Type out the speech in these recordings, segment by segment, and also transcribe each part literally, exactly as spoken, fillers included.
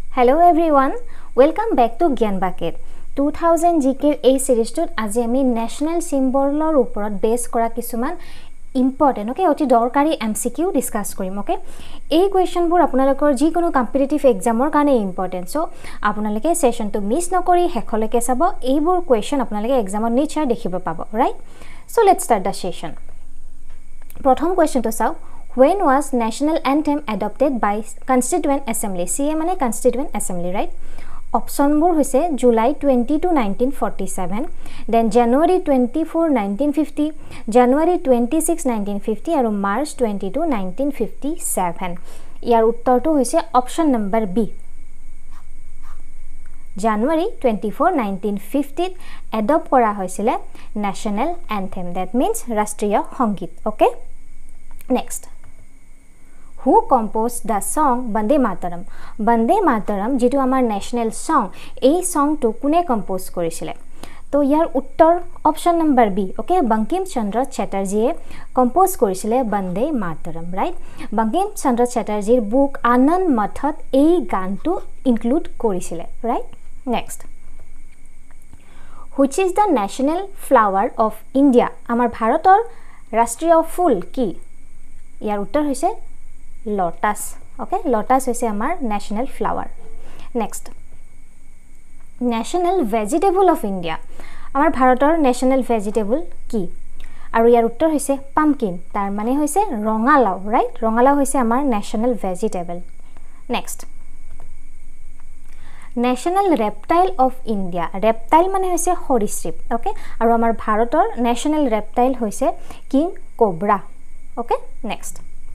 Hello everyone, welcome back to Gyan Bucket. two thousand G K এই সিরিজটোত আজি আমি national সিম্বলৰ ওপৰত বেস কৰা কিছুমান ইম্পৰ্টেন্ট ওকে অতি দৰকাৰী এমসিকিউ ডিসকাস কৰিম ওকে এই কোৱেশ্চনবোৰ আপোনালোকৰ যি কোনো কম্পিটিটিভ এক্সামৰ কাৰণে ইম্পৰ্টেন্ট সো আপোনালোকে সেশনটো মিস নকৰি হেখলৈকে চাব এইবোৰ কোৱেশ্চন আপোনালোকে এক্সামত নিশ্চয় দেখিব পাব right so let's start the session প্ৰথম কোৱেশ্চনটো চাও When was national anthem adopted by Constituent Assembly? C A মানে Constituent Assembly, right? Option bur hoise July twenty-second nineteen forty-seven, then January twenty-fourth nineteen fifty, January twenty-sixth nineteen fifty aru March twenty-second nineteen fifty-seven. Yar uttor to hoise option number B. January twenty-fourth nineteen fifty adopt kora hoisile national anthem. That means Rashtriya Sangit. Okay? Next. Who composed the song Bande Mataram? Bande Mataram যেটো আমাৰ national সং এই সংটো কোনে compose কৰিছিলে তো ইয়াৰ উত্তৰ option number B okay Bankim Chandra চ্যাটাৰ্জীয়ে কম্পোজ কৰিছিলে বন্দে মাতৰম ৰাইট বঙ্কিম চন্দ্ৰ চ্যাটাৰ্জীৰ বুক আনন্দ মঠত এই গানটো ইনক্লুড কৰিছিলে right next Which is the national flower of India? আমাৰ ভাৰতৰ ৰাষ্ট্ৰীয় ফুল কি ইয়াৰ উত্তৰ হৈছে lotus okay lotus hoise amar national flower next national vegetable of India amar bharator national vegetable ki aru yar uttor hoise pumpkin tar mane hoise rongalao right rongalao hoise amar national vegetable next national reptile of India reptile mane hoise horisrip okay aru amar bharator national reptile hoise king cobra okay next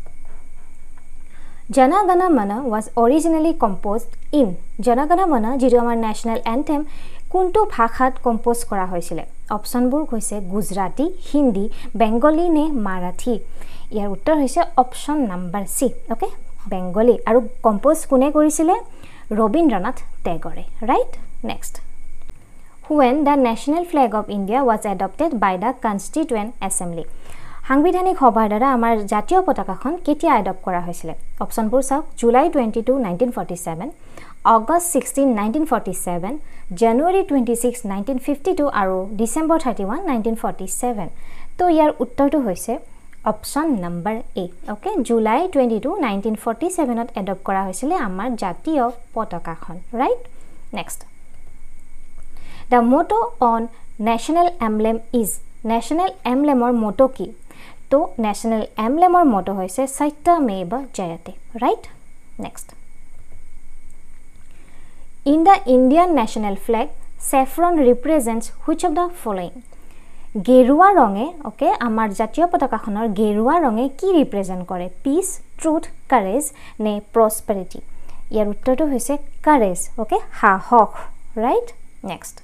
Jana Gana Mana was originally composed in Jana Gana Mana যেটো আমাৰ national anthem কোনটো ভাষাত compose কৰা হৈছিল অপশনবোৰ হৈছে গুজৰাটী হিন্দী বেংগলী নে মাৰাঠী ইয়াৰ উত্তৰ হৈছে option number C okay Bengali আৰু কম্পোজ কোনে কৰিছিল ৰবীন্দ্ৰনাথ টেগৰে right next When the national flag of India was adopted by the Constituent Assembly সাংবিধানিক সভাৰ দ্বাৰা আমাৰ জাতীয় পতাকাখন কেতিয়া এডপ্ট কৰা হৈছিল অপশনবোৰ চাওক July twenty-second nineteen forty-seven August sixteenth nineteen forty-seven January twenty-sixth nineteen fifty-two আৰু ডিসেম্বৰ thirty-first nineteen forty-seven তো ইয়াৰ উত্তৰটো হৈছে option number A okay July twenty-second nineteen forty-seven ত এডপ্ট কৰা হৈছিল আমাৰ জাতীয় পতাকাখন right next The motto on national emblem is national emblem or motto কি তো national emblem or motto hoise satyameva jayate right next in the Indian national flag saffron represents which of the following gerua ronge okay amar jatiyo potakakhonor gerua ronge ki represent kore peace truth courage ne prosperity yar uttor to hoise courage okay sahok right next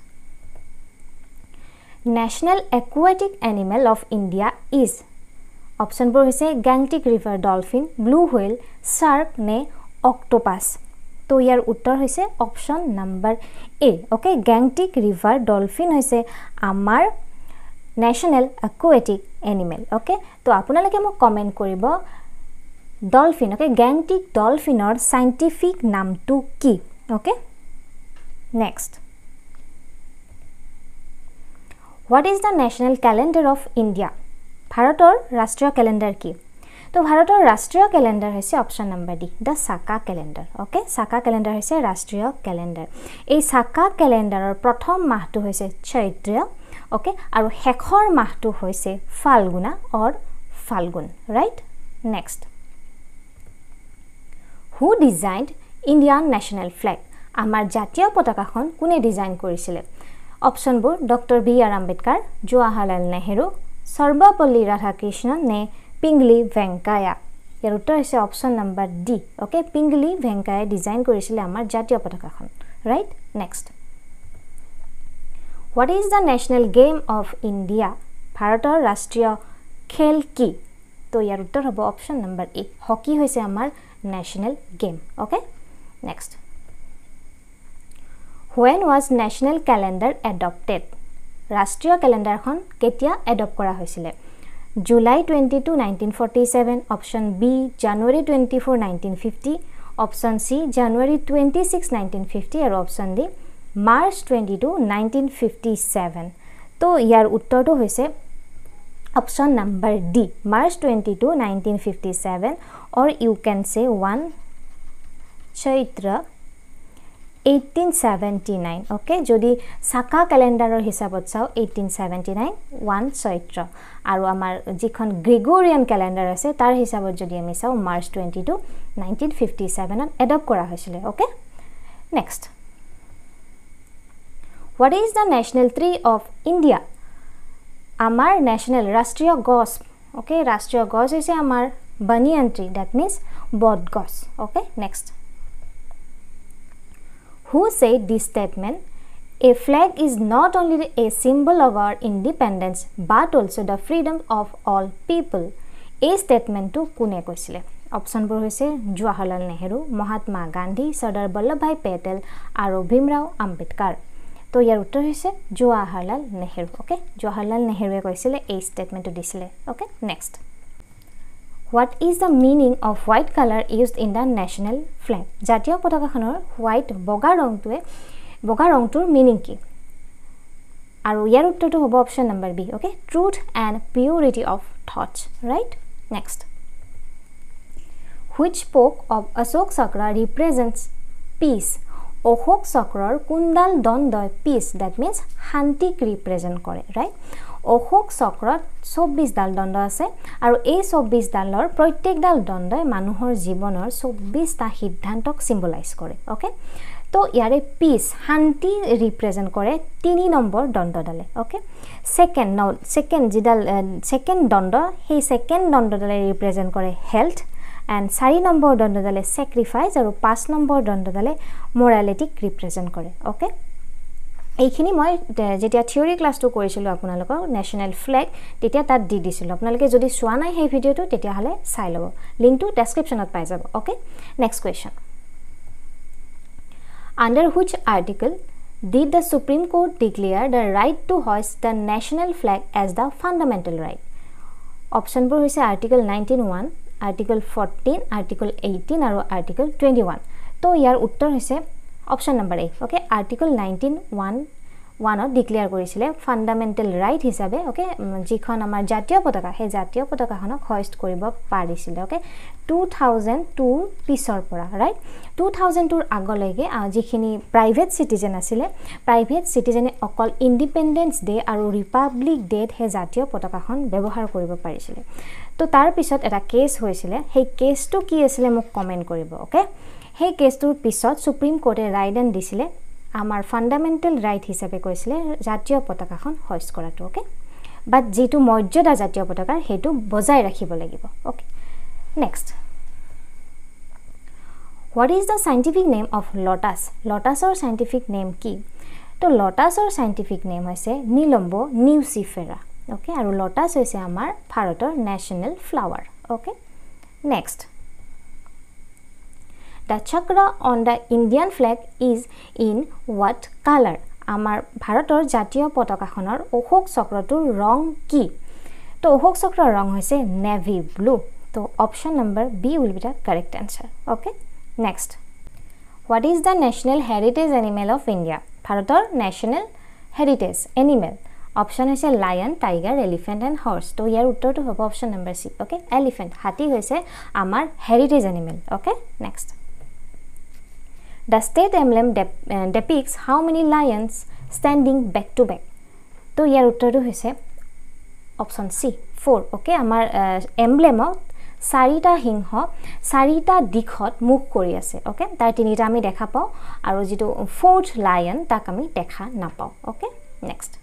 national aquatic animal of India is Option বোৰ হৈছে Gangetic River Dolphin, Blue Whale, Shark নে Octopus. তো ইয়াৰ উত্তৰ হৈছে option number A okay Gangetic River Dolphin হৈছে আমাৰ national aquatic animal okay তো আপোনালোকে মোক কমেন্ট কৰিব ডলফিন ওকে Gangetic Dolphinৰ সাইন্টিফিক নামটো কি okay next What is the national calendar of India? ভাৰতৰ ৰাষ্ট্ৰীয় ক্যালেন্ডাৰ কি তো ভাৰতৰ ৰাষ্ট্ৰীয় ক্যালেন্ডাৰ হৈছে option number D the Saka calendar okay Saka calendar হৈছে ৰাষ্ট্ৰীয় ক্যালেন্ডাৰ এই সাকা ক্যালেন্ডাৰৰ প্ৰথম মাহটো হৈছে চৈত্ৰ ওকে আৰু শেষৰ মাহটো হৈছে Phalguna or Phalgun right next Who designed Indian national flag? আমাৰ জাতীয় পতাকাখন কোনে ডিজাইন কৰিছিল অপশনবোৰ doctor B R Ambedkar Jawaharlal Nehru Sarvepalli Radhakrishnan নে পিংগলি ভেংকায়া ইয়াৰ উত্তৰ হৈছে option number D okay Pingali Venkayya design কৰিছিল আমাৰ জাতীয় পতাকাখন right next What is the national game of India? ভাৰতৰ ৰাষ্ট্ৰীয় খেল কি তো ইয়াৰ উত্তৰ হ'ব অপশন নম্বৰ এ হকি হৈছে আমাৰ national game okay next When was national calendar adopted? ৰাষ্ট্ৰীয় ক্যালেন্ডাৰখন কেতিয়া এডপ্ট কৰা হৈছিল July twenty-second nineteen forty-seven option B January twenty-fourth nineteen fifty option C January twenty-six nineteen fifty আৰু option D March twenty-two nineteen fifty-seven তো ইয়াৰ উত্তৰটো হৈছে option number D March twenty-two nineteen fifty-seven or you can say one Chaitra eighteen seventy-nine okay যদি সাকা ক্যালেন্ডাৰৰ হিচাপত চাও eighteen seventy-nine one Chaitra আৰু আমাৰ যিখন গ্ৰেগৰিয়ান ক্যালেন্ডাৰ আছে তাৰ হিচাপত যদি আমি চাও মাৰ্চ twenty-two nineteen fifty-seven ত এডপ্ট কৰা হৈছিল okay next what is the national tree of India আমাৰ national ৰাষ্ট্ৰীয় গছ okay ৰাষ্ট্ৰীয় গছ হৈছে আমাৰ banyan tree that means বট গছ okay next who said this statement a flag is not only a symbol of our independence but also the freedom of all people a statement to kune koisile option bor hoise Jawaharlal Nehru Mahatma Gandhi Sardar Vallabhbhai Patel aro Bhimrao Ambedkar to yar uttor hoise Jawaharlal Nehru okay Jawaharlal Nehru e koisile a statement to disile okay next what is the meaning of white color used in the national flag জাতীয় পতাকাখনৰ white বগা ৰংটোৱে বগা ৰংটোৰ meaning কি আৰু ইয়াৰ উত্তৰটো হ'ব option number B okay truth and purity of thoughts right next which spoke of Ashok Chakra represents peace Ashoka চক্ৰৰ কুণ্ডাল দণ্ডই peace that means শান্তিক represent কৰে right অশোক চক্ৰত twenty-four ডাল দণ্ড আছে আৰু এই twenty-four ডালৰ প্ৰত্যেকডাল দণ্ডই মানুহৰ জীৱনৰ twenty-four টা সিদ্ধান্তক সিম্বলাইজ কৰে ওকে তো ইয়াৰে পিস শান্তি ৰিপ্ৰেজেন্ট কৰে তিনি নম্বৰ দণ্ডডালে ওকে সেকেন্ড নো সেকেন্ড জিডাল সেকেন্ড দণ্ড সেই সেকেন্ড দণ্ডডালে ৰিপ্ৰেজেন্ট কৰে হেলথ and চাৰি নম্বৰ দণ্ডডালে স্যাক্ৰিফাইস আৰু পাঁচ নম্বৰ দণ্ডডালে মোৰালিটিক ৰিপ্ৰেজেন্ট কৰে ওকে এইখিনি মই যেতিয়া থিওৰি ক্লাসটো কৰিছিল আপোনালোকৰ ন্যাশনাল ফ্ল্যাগ তেতিয়া তাত দি দিছিল আপোনালোকে যদি চোৱা নাই সেই ভিডিওটো তেতিয়া হলে চাই লব লিংকটো ডেসক্ৰিপচনত পাই যাব okay next question under which article did the Supreme Court declare the right to hoist the national flag as the fundamental right option বোৰ হৈছে article nineteen one article fourteen article eighteen আৰু article twenty-one তো ইয়াৰ উত্তৰ হৈছে option number A okay article nineteen one one ত declare কৰিছিলে fundamental right হিচাপে okay যিখন আমাৰ জাতীয় পতাকা হে জাতীয় পতাকাখনক hoist কৰিব পাৰিছিল okay two thousand two পিছৰ পৰা ৰাইট two thousand two আগলৈকে যিখিনি প্ৰাইভেট সিটিজেন আছিল প্ৰাইভেট সিটিজেনে অকল ইন্ডিপেন্ডেন্স ডে আৰু ৰিপাব্লিক ডে হে জাতীয় পতাকাখন ব্যৱহাৰ কৰিব পাৰিছিল তো তাৰ পিছত এটা কেছ হৈছিল সেই কেছটো কি আছিল মোক কমেন্ট কৰিব okay সেই কেছটোৰ পিছত সুপ্ৰিম কোৰ্টে ৰাইডেন দিছিলে আমাৰ ফান্ডামেন্টাল ৰাইট হিচাপে কৈছিলে জাতীয় পতাকাখন hoist কৰাটো ওকে বাট যেটো মৰ্যাদা জাতীয় পতাকাৰ হেতু বজাই ৰাখিব লাগিব okay next what is the scientific name of lotus lotusৰ scientific name কি তো lotusৰ scientific name হৈছে Nilombo nucifera ওকে আৰু lotus হৈছে আমাৰ ভাৰতৰ national flower ওকে next the chakra on the Indian flag is in what color আমাৰ ভাৰতৰ জাতীয় পতাকাখনৰ অশোক চক্ৰটোৰ ৰং কি তো অশোক চক্ৰৰ ৰং হৈছে navy blue তো option number B will be the correct answer okay next what is the national heritage animal of India ভাৰতৰ national heritage animal option হৈছে lion tiger elephant and horse তো ইয়াৰ উত্তৰটো হ'ব option number C okay elephant হাতী হৈছে আমাৰ heritage animal okay next the state emblem dep uh, depicts how many lions standing back to back তো ইয়াৰ উত্তৰটো হৈছে option C four okay আমাৰ emblemত চাৰিটা সিংহ চাৰিটা দিশত মুখ কৰি আছে ওকে তাৰ তিনিটা আমি দেখা পাও আৰু যেটো fourth lion তাক আমি দেখা নাপাও okay next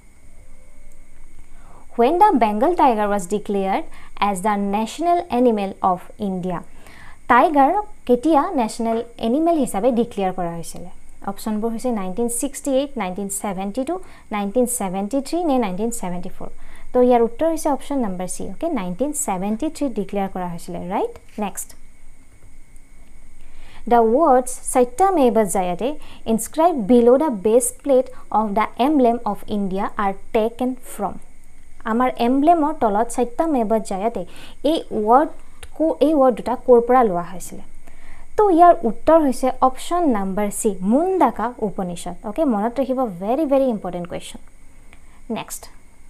when the Bengal tiger was declared as the national animal of India tiger কেতিয়া national animal হিচাপে ডিক্লেয়াৰ কৰা হৈছিল অপচন বোৰ হৈছে nineteen sixty-eight nineteen seventy-two nineteen seventy-three নে nineteen seventy-four তো ইয়াৰ উত্তৰ হৈছে option number C okay nineteen seventy-three declare কৰা হৈছিল right next the words Satyameva Jayate inscribed below the base plate of the emblem of India are taken from আমাৰ এমব্লেমৰ তলত Satyameva Jayate এই ওয়ার্ড কো এই ওয়ার্ড দুটা কোৰ পৰা লোৱা হৈছিল তো ইয়াৰ উত্তৰ হৈছে option number C Mundaka Upanishad okay মনত ৰাখিব very very important question next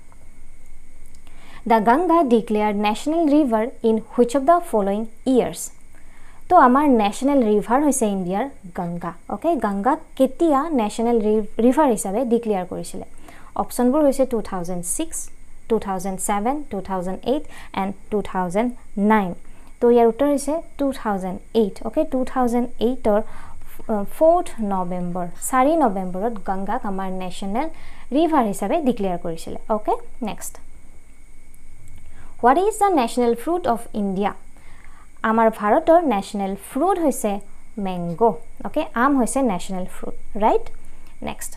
The Ganga declared national river in which of the following years? তো আমাৰ ন্যাশনাল ৰিভাৰ হৈছে ইণ্ডিয়াৰ গংগা ওকে গংগা কেতিয়া ন্যাশনাল ৰিভাৰ হিচাপে ডিক্লেয়াৰ কৰিছিলে অপশ্যনবোৰ হৈছে two thousand six, two thousand seven, two thousand eight and two thousand nine তো ইয়াৰ উত্তৰ হৈছে two thousand eight ওকে two thousand eight ৰ fourth নৱেম্বৰ four নৱেম্বৰত গংগাক আমাৰ ন্যাশনাল ৰিভাৰ হিচাপে ডিক্লেয়াৰ কৰিছিলে okay next What is the national fruit of India? Amar Bharator national fruit hoise mango. Okay, am hoise national fruit, right? Next.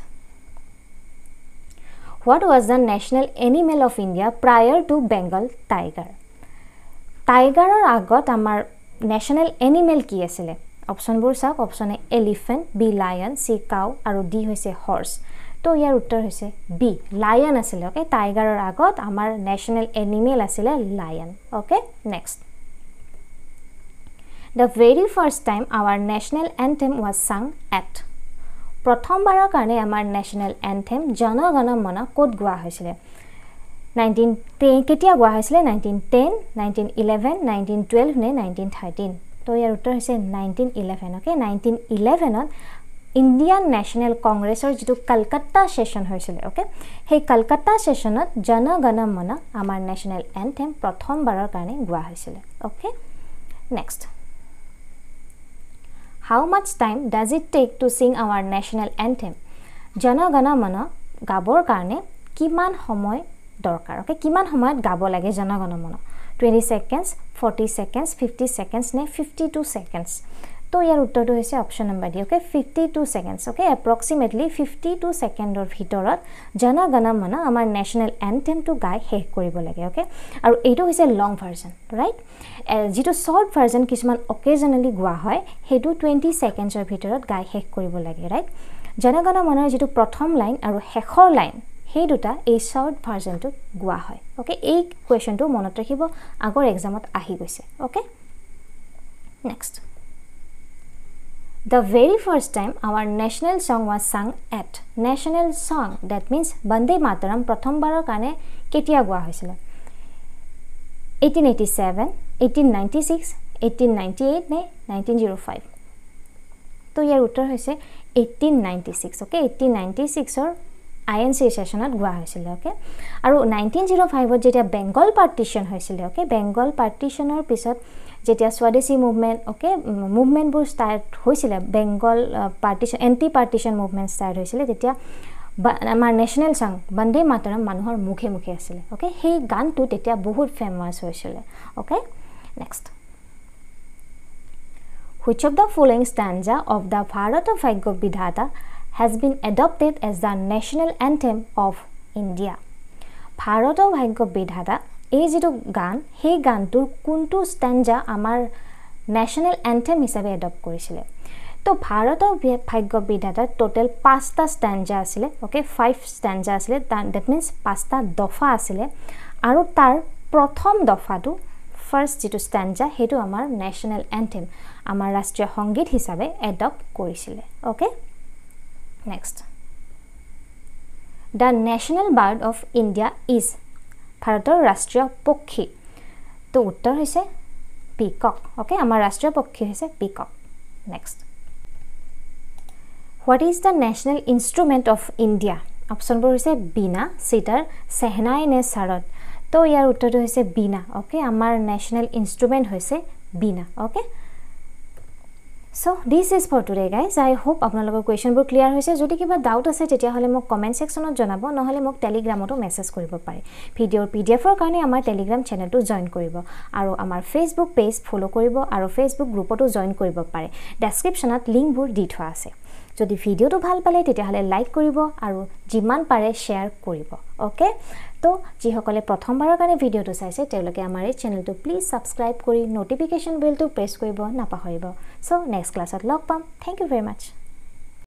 What was the national animal of India prior to Bengal tiger? Tiger or agot amar national animal ki asile? Option bur sak option A elephant, B lion, C cow, aru D hoise horse. তো ইয়াৰ উত্তৰ হৈছে B lion আছিল okay টাইগাৰৰ আগত আমাৰ national animal আছিল lion okay next the very first time our national anthem was sung at প্ৰথমবাৰৰ কাৰণে আমাৰ ন্যাশনাল এন্থেম জন গণ মন কোড গোৱা হৈছিল nineteen ten কেতিয়া গোৱা হৈছিল nineteen ten, nineteen eleven, nineteen twelve নে nineteen thirteen তো ইয়াৰ উত্তৰ হৈছে nineteen eleven okay nineteen eleven ত ইন্ডিয়ান ন্যাশনাল কংগ্ৰেছৰ যেটো কলকাতা সেশন হৈছিল ওকে সেই কলকাতা সেশনত জন গণ মন আমাৰ ন্যাশনাল এন্থেম প্ৰথমবাৰৰ কাৰণে গোৱা হৈছিল okay next how much time does it take to sing our national anthem Jana Gana Mana গাবৰ কাৰণে কিমান সময় দৰকাৰ ওকে কিমান সময়ত গাব লাগে জন গণ মন twenty seconds, forty seconds, fifty seconds নে fifty-two seconds তো ইয়াৰ উত্তৰটো হৈছে option number D okay fifty-two seconds ওকে এপ্ৰক্সিমেটলি fifty-two সেকেন্ডৰ ভিতৰত জন গণ মন আমাৰ ন্যাশনাল এন্থেমটো গাই শেষ কৰিব লাগে ওকে আৰু এইটো হৈছে লং ভাৰ্জন ৰাইট যেটো শৰ্ট ভাৰ্জন কিছুমান অকেজনালি গোৱা হয় হেতু twenty সেকেন্ডৰ ভিতৰত গাই শেষ কৰিব লাগে ৰাইট জন গণ মনৰ যেটো প্ৰথম লাইন আৰু শেষৰ লাইন সেই দুটা এই শৰ্ট ভাৰ্জনটো গোৱা হয় ওকে এই কোৱেশ্চনটো মনত ৰাখিব আগৰ এক্সামত আহি গৈছে okay next The very first time our national song was sung at national song that means Bande Mataram pratham barar kane ketia goa hoisil eighteen eighty-seven, eighteen ninety-six, eighteen ninety-eight ne nineteen oh five to yar uttor hoise eighteen ninety-six okay eighteen ninety-six or I N C sessionat goa hoisil okay aru nineteen oh five ot jetia Bengal partition hoisil okay Bengal partitioner pisot যেতিয়া Swadeshi movement okay movement বু start হইছিল Bengal partition anti partition movement start হইছিল তেতিয়া আমাৰ national সং বন্দে মাতৰম মানুহৰ মুখে মুখে আছিল ওকে সেই গানটো তেতিয়া বহুত ফেমাস হৈছিল okay next Which of the following stanza of the Bharata Bhagya Vidhata has been adopted as the national anthem of India Bharata Bhagya Vidhata এই যেটো গান সেই গানটোৰ কোনটো স্ট্যান্জা আমাৰ ন্যাশনাল এন্থেম হিচাপে এডপ্ট কৰিছিল তো ভাৰতৰ ভাগ্য বিধাতাৰ টোটাল পাঁচটা স্ট্যান্জা আছিল ওকে five স্ট্যান্জা আছিল দ্যাট মিন্স পাঁচটা দফা আছিল আৰু তাৰ প্ৰথম দফাটো ফাৰ্স্ট যেটো স্ট্যান্জা হেতু আমাৰ ন্যাশনাল এন্থেম আমাৰ ৰাষ্ট্ৰীয় সংগীত হিচাপে এডপ্ট কৰিছিল okay next The national bird of India is ভাৰতৰ ৰাষ্ট্ৰীয় পক্ষী তো উত্তৰ হৈছে পিকক ওকে আমাৰ ৰাষ্ট্ৰীয় পক্ষী হৈছে peacock next What is the national instrument of India option বোৰ হৈছে বীণা সিতাৰ সেহনাই নে সাৰদ তো ইয়াৰ উত্তৰটো হৈছে বীণা ওকে আমাৰ ন্যাশনাল ইনস্ট্ৰুমেন্ট হৈছে veena okay So this is for today guys I hope আপোনালোকৰ কোৱেশ্চন বোৰ ক্লিয়াৰ হৈছে যদি কিবা ডাউট আছে তেতিয়া হলে মোক কমেন্ট সেকশনত জনাব নহলে মোক টেলিগ্ৰামতো মেছেজ কৰিব পাৰে ভিডিওৰ পিডিএফৰ কাৰণে আমাৰ টেলিগ্ৰাম চেনেলটো জয়েন কৰিব আৰু আমাৰ ফেসবুক পেজ ফলো কৰিব আৰু ফেসবুক গ্ৰুপতো জয়েন কৰিব পাৰে ডেসক্ৰিপচনত লিংকবোৰ দি থোৱা আছে যদি ভিডিওটো ভাল পালে তেতিয়া হলে লাইক কৰিব আৰু যিমান পাৰে শেয়াৰ কৰিব ওকে তো যিসকলে প্ৰথমবাৰৰ কাৰণে ভিডিওটো চাইছে তেওঁলোকে আমাৰ এই চেনেলটো প্লিজ সাবস্ক্ৰাইব কৰি নোটিফিকেশন বেলটো প্ৰেছ কৰিব নাপাহৰিব সো নেক্সট ক্লাছত লগ পাম থ্যাংক ইউ ভেৰি মাচ